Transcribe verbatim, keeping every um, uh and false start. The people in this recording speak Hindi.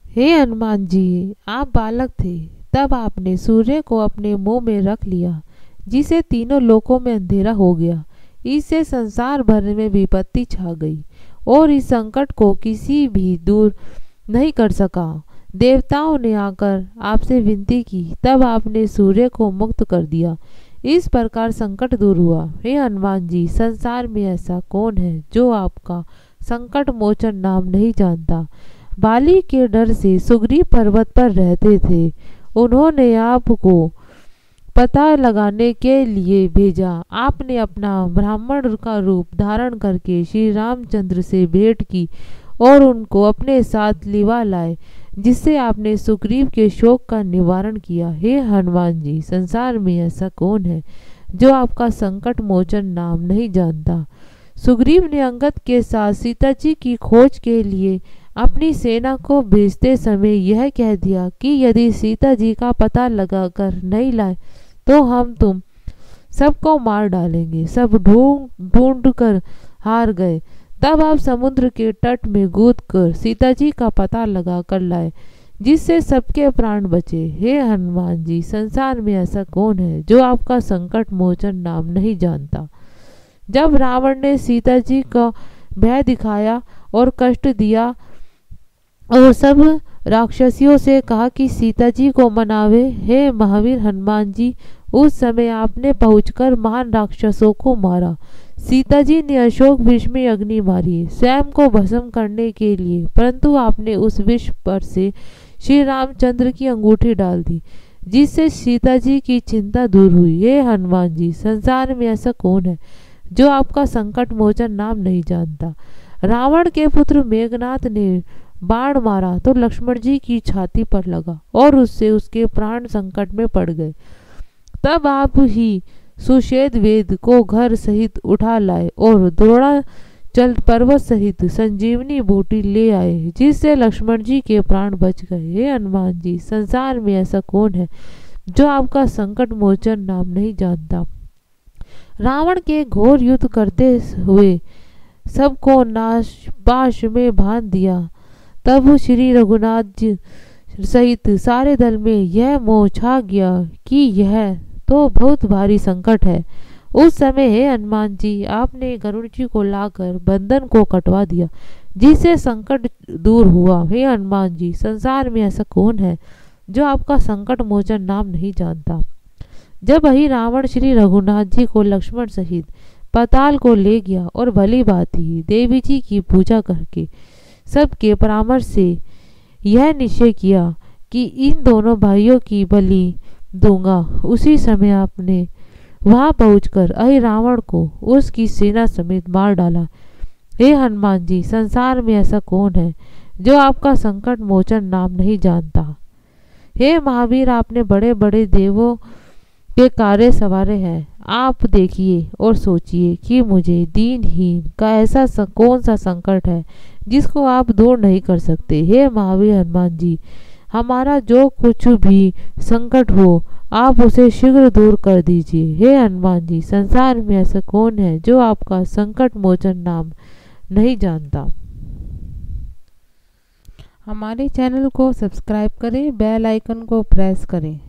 हे हनुमान जी, आप बालक थे तब आपने सूर्य को अपने मुंह में रख लिया, जिसे तीनों लोकों में अंधेरा हो गया। इससे संसार भर में विपत्ति छा गई और इस संकट को किसी भी दूर नहीं कर सका। देवताओं ने आकर आपसे विनती की, तब आपने सूर्य को मुक्त कर दिया। इस प्रकार संकट दूर हुआ। हे हनुमान जी, संसार में ऐसा कौन है जो आपका संकट मोचन नाम नहीं जानता। बाली के डर से सुग्रीव पर्वत पर रहते थे। उन्होंने आपको पता लगाने के लिए भेजा। आपने अपना ब्राह्मण का रूप धारण करके श्री रामचंद्र से भेंट की और उनको अपने साथ लिवा लाए, जिससे आपने सुग्रीव के शोक का निवारण किया। हे हनुमान जी, संसार में ऐसा कौन है जो आपका संकट मोचन नाम नहीं जानता। सुग्रीव ने अंगद के साथ सीता जी की खोज के लिए अपनी सेना को भेजते समय यह कह दिया कि यदि सीता जी का पता लगाकर नहीं लाए तो हम तुम सबको मार डालेंगे। सब ढूंढ ढूंढ कर हार गए। तब आप समुद्र के तट में कूद कर सीता जी का पता लगा कर लाए, जिससे सबके प्राण बचे। हे हनुमान जी, संसार में ऐसा कौन है जो आपका संकट मोचन नाम नहीं जानता। जब रावण ने सीता जी का भय दिखाया और कष्ट दिया और सब राक्षसियों से कहा कि सीता जी को मनावे, हे महावीर हनुमान जी, उस समय आपने पहुंचकर महान राक्षसों को मारा। सीता जी ने अशोक वृक्ष में अग्नि मारी स्वयं को भस्म करने के लिए, परंतु आपने उस विष पर से श्री रामचंद्र की अंगूठी डाल दी, जिससे सीता जी की चिंता दूर हुई। ये हनुमान जी, संसार में ऐसा कौन है जो आपका संकट मोचन नाम नहीं जानता। रावण के पुत्र मेघनाथ ने बाण मारा तो लक्ष्मण जी की छाती पर लगा और उससे उसके प्राण संकट में पड़ गए। तब आप ही सुषेद वेद को घर सहित उठा लाए और द्रोणाचल पर्वत सहित संजीवनी बूटी ले आए, जिससे लक्ष्मण जी के प्राण बच गए। हे हनुमान जी, संसार में ऐसा कौन है जो आपका संकट मोचन नाम नहीं जानता। रावण के घोर युद्ध करते हुए सबको नाश पाश में बांध दिया। तब श्री रघुनाथ जी सहित सारे दल में यह मोह छा गया कि यह तो बहुत भारी संकट है। उस समय हे हनुमान जी, आपने गरुड़ जी को लाकर बंधन को कटवा दिया, जिससे संकट दूर हुआ। हे हनुमान जी, संसार में ऐसा कौन है जो आपका संकट मोचन नाम नहीं जानता। जब ही रावण श्री रघुनाथ जी को लक्ष्मण सहित पाताल को ले गया और भली बात ही देवी जी की पूजा करके सबके परामर्श से यह निश्चय किया कि इन दोनों भाइयों की बलि दूंगा, उसी समय आपने वहां पहुंचकर अहि रावण को उसकी सेना समेत मार डाला। हे हनुमान जी, संसार में ऐसा कौन है जो आपका संकट मोचन नाम नहीं जानता। हे महावीर, आपने बड़े बड़े देवों के कार्य सवारे हैं। आप देखिए और सोचिए कि मुझे दीनहीन का ऐसा कौन सा संकट है जिसको आप दूर नहीं कर सकते। हे महावीर हनुमान जी, हमारा जो कुछ भी संकट हो आप उसे शीघ्र दूर कर दीजिए। हे हनुमान जी, संसार में ऐसा कौन है जो आपका संकट मोचन नाम नहीं जानता। हमारे चैनल को सब्सक्राइब करें, बेल आइकन को प्रेस करें।